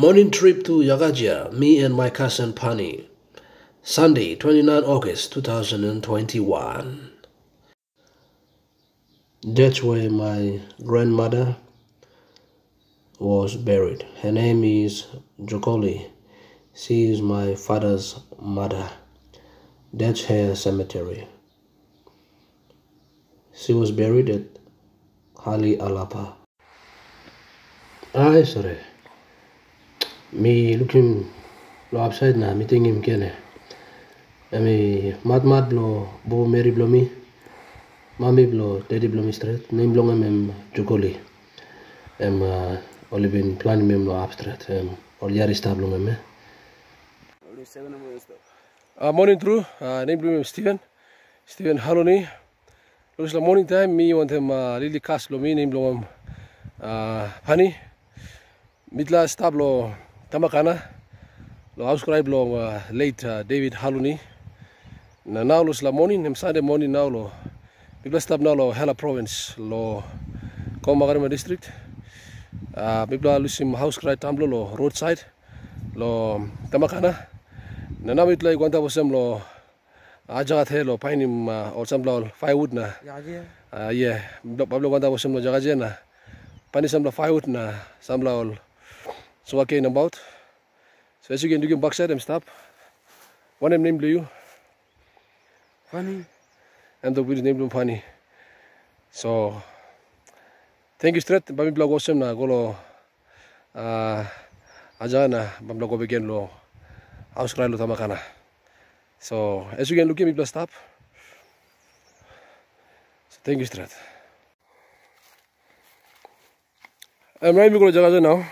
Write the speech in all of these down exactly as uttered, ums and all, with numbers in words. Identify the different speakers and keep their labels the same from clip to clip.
Speaker 1: Morning trip to Yakajia, me and my cousin Pani. Sunday, twenty-ninth August two thousand twenty-one. That's where my grandmother was buried. Her name is Jukuli. She is my father's mother. That's her cemetery. She was buried at Hali Alapa. Ah, sorry. Me looking lo upside na meeting him kene. Ami mat mat blo bo Mary blo mi. Mami blo daddy blo mi straight. Name blo ngam Jukuli. Em only been planning mem lo abstract. Em or yari stablo ngam. Uh, morning through. Uh, name blo Steven. Steven Haluni. Looks like morning time. Me want him uh, really cast blo mi name blo ngam uh, Pani. Mitla stablo Tamakana, lo hauscry lo uh, Late uh, David Haluni. Na now lo sla morning, nem Sunday morning now lo. People stop now lo Hela province lo Komagarima district. Uh, people lusim hauscry tamblo lo roadside lo Tamakana. Na now mitla igwanta bosem lo Aijako lo painim uh, or some lo firewood na. Uh, yeah, Pablo gwanta bosem lo Yakajia na. Pani some lo firewood na some lo sugercane about. So as you can do your backside and stop. One name named you.
Speaker 2: Pani.
Speaker 1: And the village named Pani. So thank you straight. Bami blog awesome na golo uh aja na bam blog begin lo hauscry lo Tamakana. So as you can look at me plus stop. So thank you straight. I'm right to go to Yakajia now.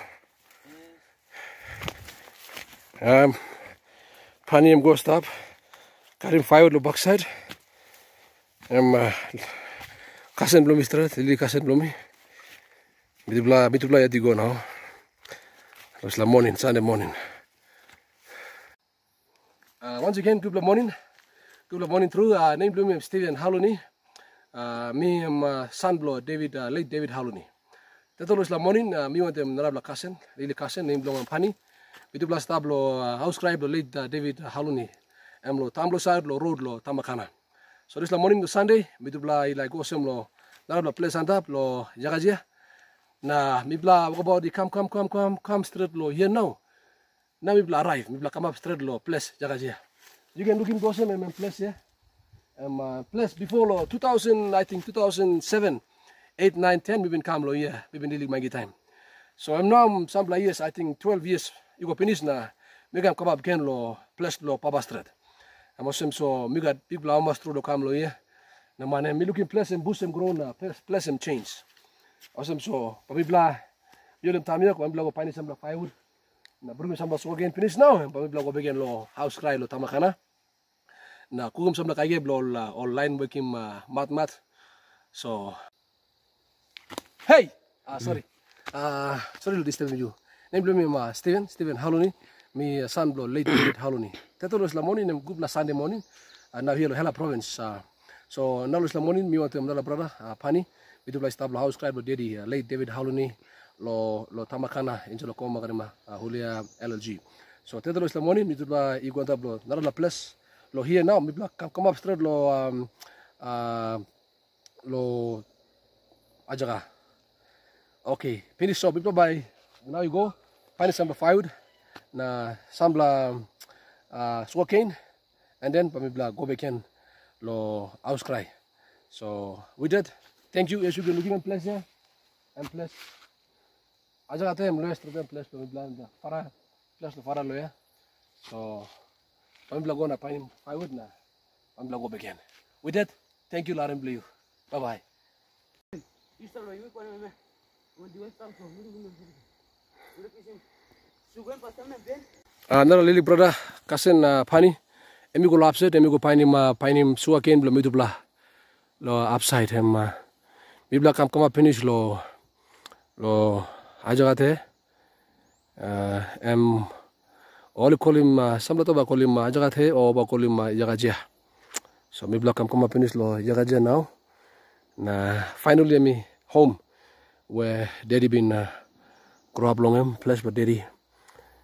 Speaker 1: Um, Pani am go stop. Got him firewood lo backside. I'm uh, cousin blow me straight. Lily cousin blow me. Mitubla mitubla yati go now. It was la morning, Sunday morning. Uh, once again, good morning. Good morning through. Uh, name blow me Steven Haluni. Uh, me am uh, son blow David uh, Late David Haluni. That was la morning. Uh, me want them narabla cousin, Lily cousin name blow Pani. Itu belas tablo hauscry lo Late David Haluni. Em lo tamblo side lo road lo Tamakana. So this la morning to Sunday. Itu belas ilai gosem lo narabla place antap lo Yakajia. Na mi bla about the come come come come come straight lo here now. Na mi bla arrive. Mi bla come up straight lo place Yakajia. You can look in gosem em place here. Em uh, place before lo two thousand I think two thousand seven, eight, nine, ten we been come lo here. We been dealing my time. So I'm now some years I think twelve years. You go finish na mega come up again lo place lo Papa Street. I'm also so mega people almost through the come lo here. Na man me looking place and boost them grow na place them change. Awesome so pabibla yo dem tamia ko ambla go pani some firewood. Na bring some so again finish now pabibla go begin lo hauscry lo Tamakana. Na kugum some kay blo online working uh, mat mat. So hey, ah sorry. Ah uh, sorry to disturb you. Name blow me ma Steven, Steven Haluni, me son blow Late David Haluni. That was la morning, name good la Sunday morning, and now here Hela province. Uh, so now was la morning, me want to another brother, uh, Pani, we do like stable hauscry lo daddy uh, Late David Haluni, lo lo Tamakana into lo Komagarima, uh, Hulia L L G. So that was la morning, me do like you want to blow another place, lo here now, me block come up straight lo um uh lo Aijako. Okay, finish so people bye. Now you go, find some firewood, na some uh, sugercane, and then pamibla go back in lo hauscry. So we did. Thank you. As you can looking at place here, and place. Aja kata em lo extra dem place pamibla na para place lo para lo ya. So pamibla go na find firewood na pamibla go back in. We did. Thank you, Lauren Blue. Bye bye. Another lily brother, cousin uh, Pani. Emi go upside, emi go find him, uh, find him sugercane blo mitu bla lo upside him. Uh, mi bla kam come up finish lo lo Aijako. Uh, em all call him uh, some lot of call him Aijako or call him uh, Yakajia. So mi bla kam come up finish lo Yakajia now. Na finally emi home where daddy been uh, grow up long him place but daddy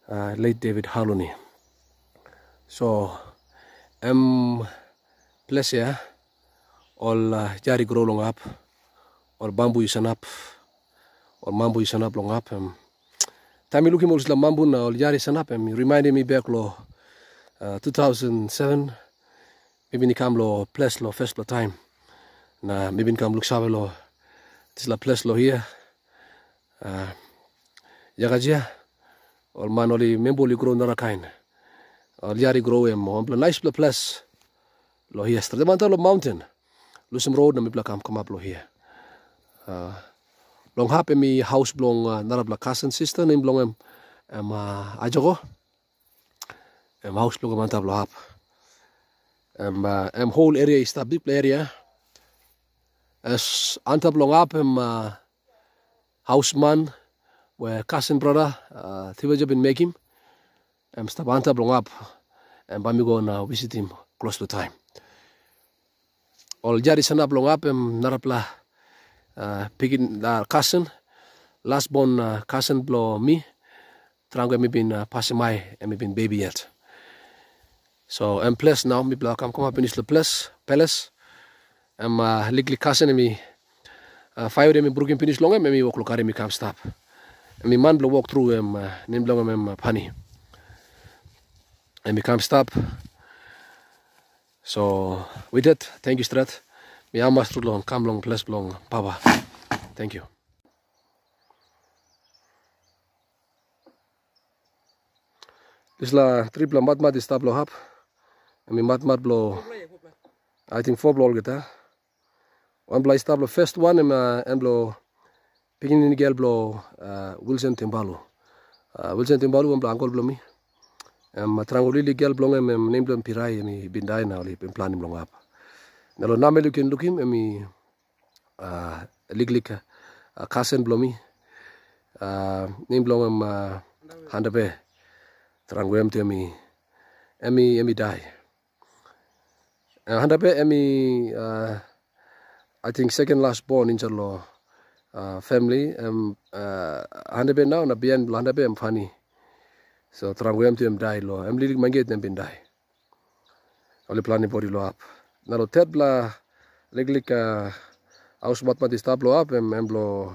Speaker 1: uh, Late David Haluni. So em place ya all uh, jari grow long up, or bamboo isan up, or mambu isan up long up. Um, time looking most la mambu na all jari isan up. Um, reminded me back lo uh, two thousand seven. Maybe ni kam lo place lo first lo time. Na maybe ni kam look sabe lo this la place lo here. Uh, Yakajia, or man only member li grow nara kind. Or jari grow em on nice place lo here. The mantel of mountain. Lusum road na mi kam come up lo here. Uh, long hap mi house blong uh, nara bla cousin sister name blong em em uh, Aijako. Em house blong manta blo hap. Em uh, em whole area is a big area. As anta blong up em uh, houseman where cousin brother uh, Tipajia been making. Em stop anta blong up. Em bami go now visit him close to time. All jari sana blong up em narapla uh, picking uh, cousin last born uh, cousin blow me trango me been uh, passing my me been baby yet. So em place now me blow come come up in this place palace em uh, ligli cousin me uh, firewood me broken finish long em me walk lokari me come stop. Me man blow walk through em uh, name blong em uh, Pani. And me come stop. So with that, thank you Strat. Me amas through long, come long, plus long, Papa. Thank you. This la triple mat mat is stop lo hap. And me mat mat blow. I think four blow get one blow stop lo first one and uh, and blow picking in girl blow uh, Wilson Timbalu. Uh, Wilson Timbalu one blow uncle blow me. Um, Trangoli legal blong em em name blong pirai mi bindai na oli em plan blong up. Nalo name lu ken lukim emi uh liglik uh, cousin blomi uh name blong em uh, handabe trangwem te emi emi emi dai. Uh, handabe emi uh, I think second last born in Charlo uh, family um uh, handabe now na bien handabe em funny. So trango em tu em die lo em lilik manget em bin die. Oli plani body lo up. Na lo third bla liglik uh, house mat mat stop lo up em em blo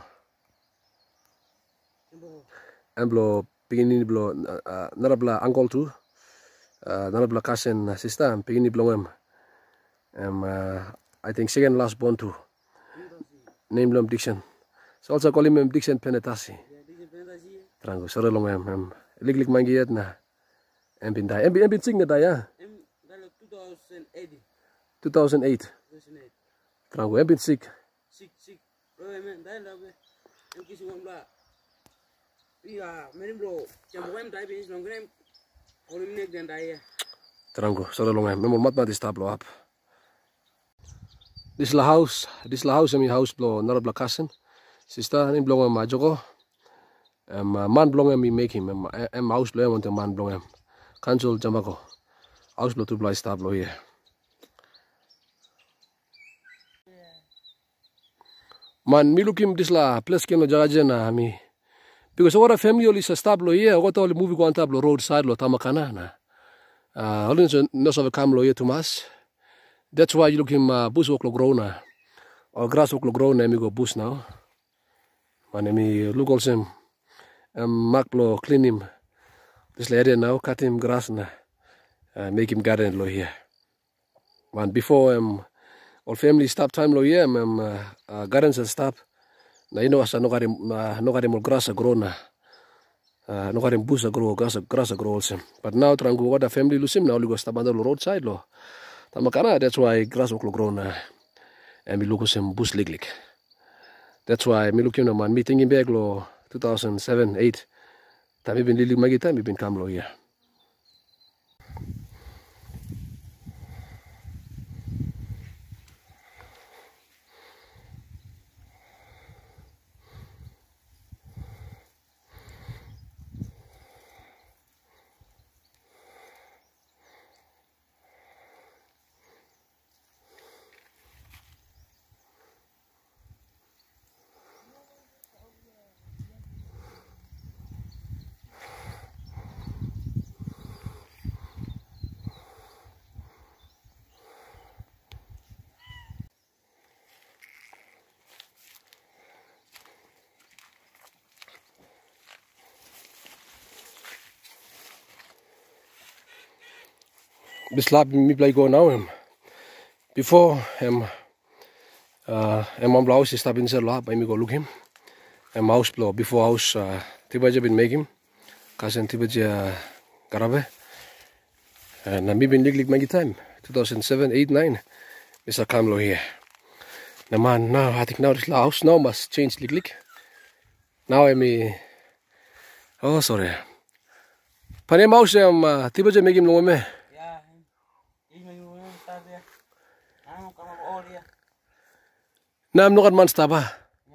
Speaker 1: em blo pigini blo uh, nara bla uncle tu uh, nara bla cousin sister em pigini blo em em uh, I think second last born tu name lo Dixon. So also call him em Dixon Penetasi. Trango sore long em em liglik mangiet na em bin dai em bin em bin sing na dai ya em dalo two thousand eight two thousand eight trango em bin sick sick sick ro em dai la be em kisi wam la iya menim bro jam wam dai bin long grem olim nek den dai ya trango sore long em mem mat mat stablo up this la house this la house em house blo nara bla cousin sister em blo ma Aijako. Um, uh, man blong em we make him em em house blow em man blong em cancel jamako house blow to blow stop blow here man mi lookim this la place ken lo jaga na mi because what a family only stop blow here what all movie go on tablo roadside lo Tamakana na uh holin so no so come lo here to mas that's why you look him uh, bush work lo grow na or grass work lo grow na mi go bush now man mi look also um, mark lo clean him this area now, cut him grass na uh, make him garden lo here. Man before um all family stop time lo here um uh, uh, gardens and stop na you know asa no garim uh, no garim grass grow na uh, no garim bush grow grass grass grow also. But now trangu what the family lusim now go stop on the roadside lo Tamakana, that's why grass will grow na and we look some bush liglik. That's why me looking man meeting in back lo two thousand seven eight time been lili magi time been come lo here. beslap mi play go now em. Before em uh em mom blouse is stop inside la by me go look him. Em house blow before house uh Tipajia been make him. Cousin Tipajia Golela. And uh, me been lig lig many time. two thousand seven, eight, nine. Mister Kamlo here. Now man now I think now this house now must change lig lig. Now I'm uh, oh sorry. Pani mouse em uh, Tipajia make him no me. Nam nukat man stapa.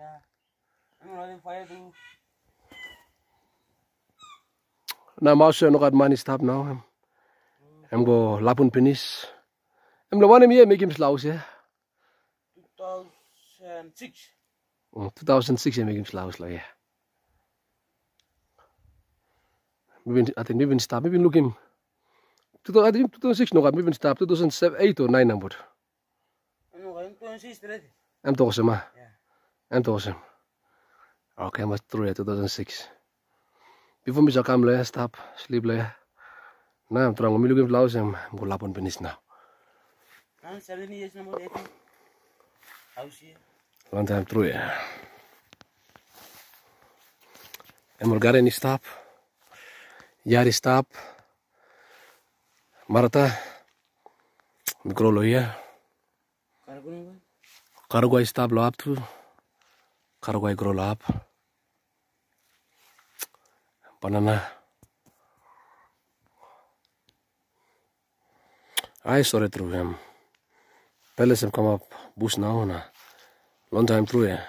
Speaker 1: Na mouse nukat man stop now. I'm go lapun penis. I'm the one here make him slouse yeah.
Speaker 2: two thousand six.
Speaker 1: Oh, two thousand six I make him slouse like yeah. Maybe I think maybe stop. Maybe look him. I think two thousand six no, maybe stop. two thousand seven, eight or nine number.
Speaker 2: No, I'm two thousand six already.
Speaker 1: I'm talking ma.
Speaker 2: Yeah.
Speaker 1: I'm talking. Okay, must through two thousand six. Before me come lay stop sleep lay. Now I'm trying to look him blouse. I'm go lapun penis now.
Speaker 2: I'm seven years number eight. House here.
Speaker 1: Long time through yeah. I'm garden stop. Yari stop. Marata. Mikrolo here. Karagway stop lo up to. Karagway grow up. Banana. I saw it through him. Palace have come up bush now na. Long time through yeah.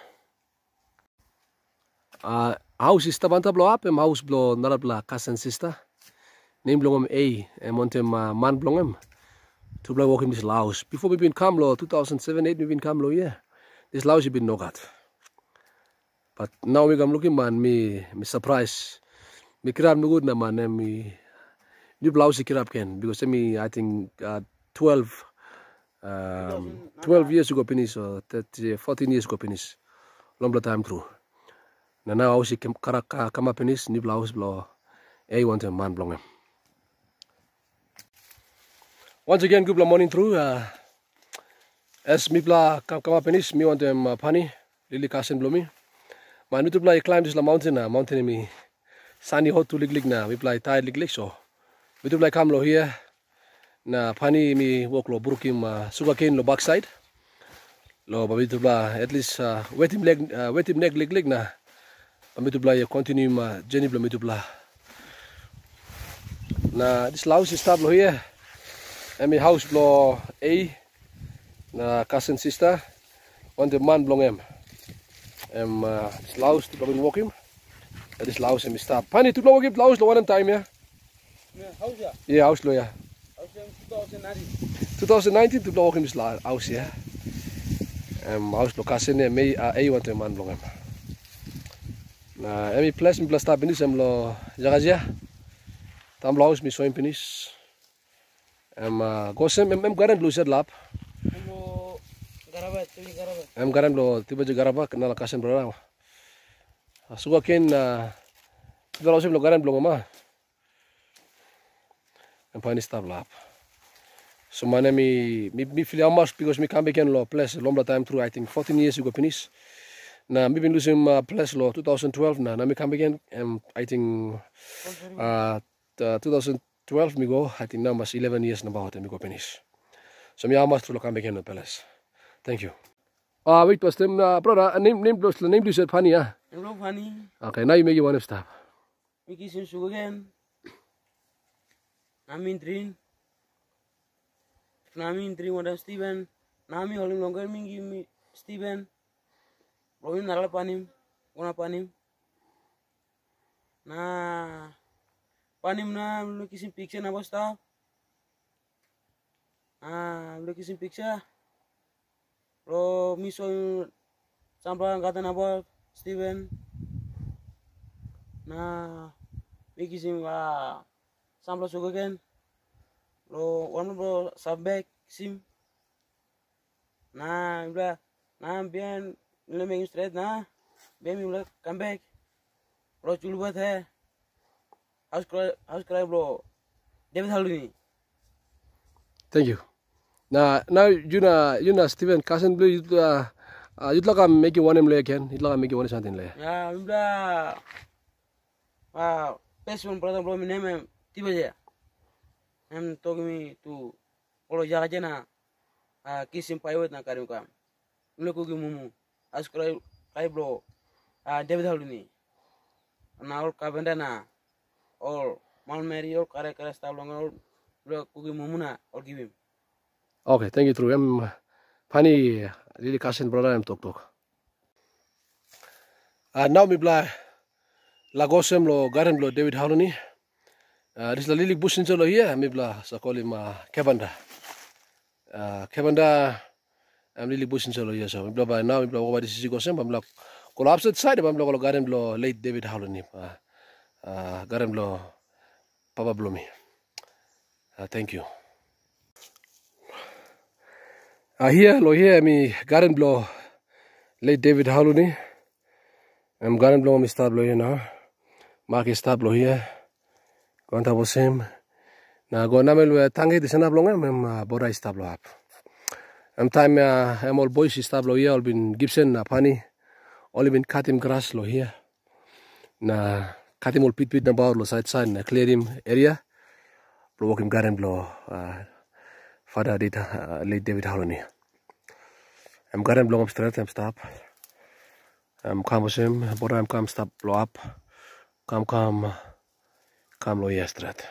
Speaker 1: Uh house is tabanta blow up, em house blow narabla cousin sister. Name blongam A, em montem uh, man blongam. To blow walk him this house. Before we been come lo two thousand seven, eight we been come lo yeah. This house been no got. But now we come looking man me me surprise. Me kirab no good na man me new blouse kirab ken because me I think uh, twelve um, twelve years ago finish or thirty, fourteen years ago finish. Long time through. Na now house kara kama finish new blouse blow. A want a man blongam. Once again, good morning through. Uh, as me bla come come up finish, me want them uh, Pani Lily cousin blow me. My new to play climb this la mountain na mountain me sunny hot to lig lig na we play tired lig lig so. We to play come lo here na Pani me walk lo brukim uh, sugercane lo backside. Lo but we to play at least uh, wet him leg uh, wet him neck lig lig na. But me to play continue my journey blow me to play. Na this house is stop lo here. I mean house blow A na cousin sister on the man blong em. Em uh, this house to blow walk him. Uh, this house em stop. Pani to blow walk him house lo one time yeah.
Speaker 2: Yeah, house yeah.
Speaker 1: Yeah, house lo yeah.
Speaker 2: House twenty nineteen.
Speaker 1: twenty nineteen to blow walk him this house yeah. Em house lo cousin em uh, A one the man blong em. Na em plus me plus stop penis em lo Yakajia. Tam house me so em penis. Em uh, gosem em em garan blue set lap.
Speaker 2: Hello, Garabat, Tori Garabat.
Speaker 1: Em garan lo Tipajia Golela kenal kasen berapa. Sugercane uh, kalau saya lo garan belum mah. Em Pani stop lap. So mana mi mi mi feel amas because mi come again lo plus long time through I think fourteen years ago finish. Na mi been losing uh, plus lo twenty twelve na na mi come again um, I think uh, twenty twelve me go I think now mas eleven years na bahot me go finish. So mi amas through lo come again no plus. Thank you. Ah, wait, was them uh, brother name name plus name you said Pani ah.
Speaker 2: Hello, Pani.
Speaker 1: Okay, now you make you one stop.
Speaker 2: Miki sim sugercane. Nami trin. Nami trin wada Steven. Nami holim longer mingi mi Steven. Rohin nala panim. Guna panim. Na panim na miki sim picture na basta. Ah, miki sim picture. Ro miso sampla kata na bol Steven. Na miki sim ah sampla sugercane. Lo one bro subbag sim. Na bla na bien le make straight na bien mi bla come back. Bro Julubate-Tamakana. Hauscry hauscry bro David Haluni.
Speaker 1: Thank you. Now, now you know, you know, Stephen, cousin blue, you uh, uh, you look at making one him lay again. You look at making one something lay.
Speaker 2: Yeah, I'm the ah best one brother bro. My name is Tipajia. I'm talking me to all Yakajia na ah kissing firewood na karim kam. Mule kugi mumu. Hauscry kai bro ah David Haluni. Na all kabenda na all mal meri all kare kare staff long all mule kugi mumu na all give him.
Speaker 1: Okay, thank you through. I'm Pani really cousin brother. I'm talk talk. Uh, now me bla lagosem lo garden lo David Haluni. Uh, this is the lily bush in lo here. Me bla so call him uh, Kevanda. Uh, Kevanda. I'm really bush in lo here. So me bla by now me bla over this is gosem. I'm bla call opposite side. I'm bla call garden lo Late David Haluni. Uh, uh, garden lo Papa Bloomy. Uh, thank you. Uh, here, lo here, me garden blow Late David Haluni. I'm garden blow me start blow here now. Mark is start blow here. Go on top of him. Now go na melu tangi di sana blow ngam I'm bora start blow up. I'm time uh, I'm all boys start blow here. All been Gibson na Pani. All been cut him grass lo here. Na cut him all pit pit na bawr lo side side na clear him area. Blow walk him garden blow. Uh, Father did uh, Late David Haluni. I'm garden blow up straight. I'm stop. I'm come with him. But I'm come stop blow up. Come come come blow here straight.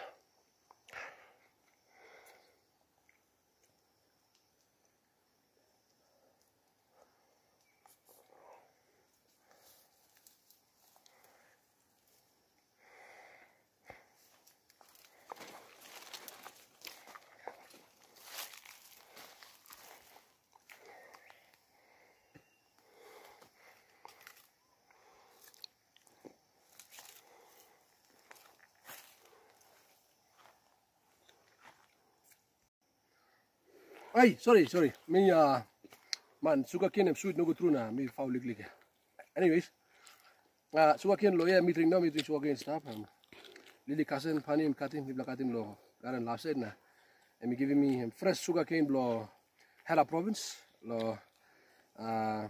Speaker 1: Hey, sorry, sorry. Me, uh, man, sugercane and sweet no go through now. Me foul lick Anyways, uh, sugercane lo yeah, me drink now, me drink sugercane stuff. Um, Lily cousin, Pani him cutting, me black him lo. Garden last said na. And me giving me him fresh sugercane lo. Hela province lo. Uh,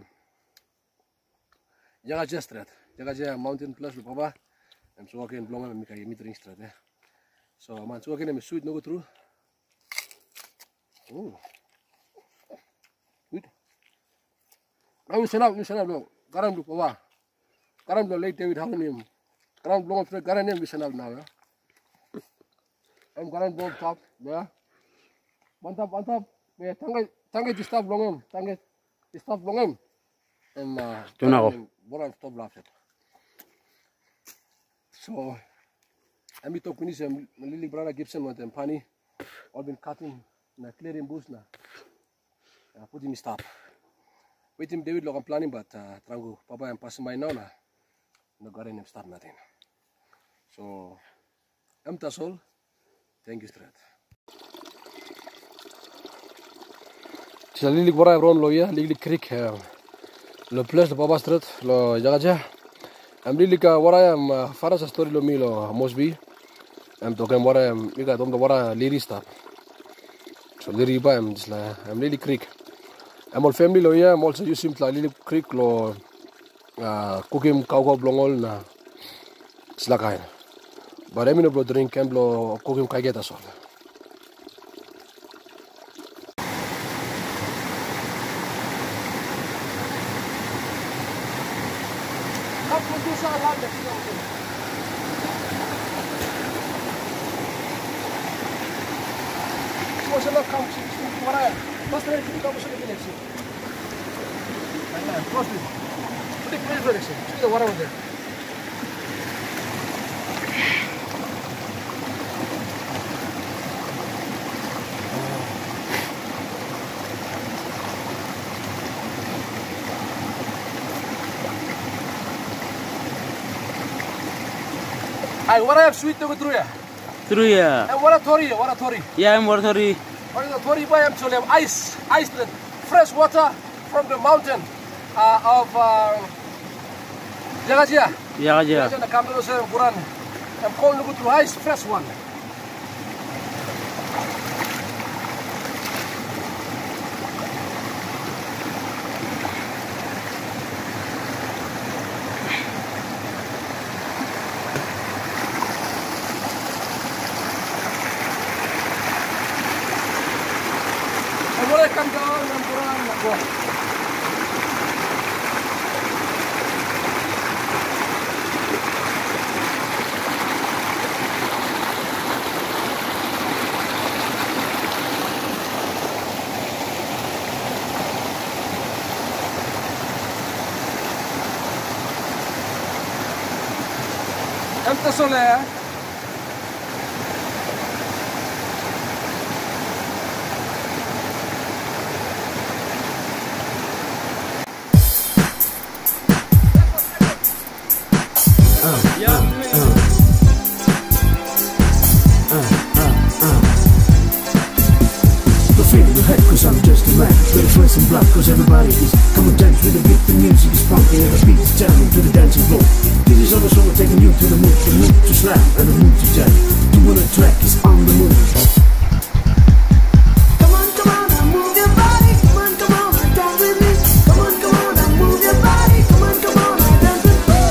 Speaker 1: Yakajia street. Yakajia mountain plus lo papa. And sugercane blonga me me me drink straight. Eh. So man, sugercane and sweet no go through. Oh. Good. Now we send out, we send out, no. Garam do papa. Garam do Late David Haluni. Garam blow up straight. Garam name we send out now, yeah. I'm garam blow top, yeah. One top, one top. Yeah, tangai, tangai this top long him. Tangai this top long him. And uh,
Speaker 2: don't know.
Speaker 1: What I'm top laugh at. So, I'm talk finish. I'm Lily brother Gibson with them Pani. All been cutting. Na clearing bush na. Uh, put him stop. Wait him David look I'm planning but uh, trangu papa I'm passing by now na. No garden him start nothing. So I'm tasol. Thank you straight. It's a little bora around lo ya, little creek. Uh, lo place the papa street lo Yakajia. I'm really ka wara am uh, faras story lo mi lo must be. I'm talking wara am you got the wara lady stop. So Tori Ipa, I'm just like I'm Lily Creek. I'm all family lo here. I'm also using like Lily Creek lo uh, cooking cow cow blongol na slakain. But I'm no drink and lo cooking kaigeta so. What's the come what I what's the come to the election? And close it. Put it place direction. See the water over there. I what I have sweet to go through ya.
Speaker 2: Through here.
Speaker 1: And what a Tori, what a Tori.
Speaker 2: Yeah, I'm what Tori.
Speaker 1: What is the Tori Ipa? I'm actually ice, ice, fresh water from the mountain uh, of uh, Yakajia.
Speaker 2: Yakajia.
Speaker 1: Yakajia, the Kamdo Sir Buran. I'm calling you to ice, fresh one. boleh kan kawan yang kurang nak buat. Esta solea.
Speaker 3: Cause I'm just a man, ready for some blood, cause everybody is come and dance with the beat, the music is pumping and the beat is jamming to the dancing floor. This is our song taking you to the mood, the mood to slam and the mood to jam. Do on the track is on the move. Come on, come on, and move your body. Come on, come on, and dance with me. Come on, come on, and move your body. Come on, come on, and dance with me.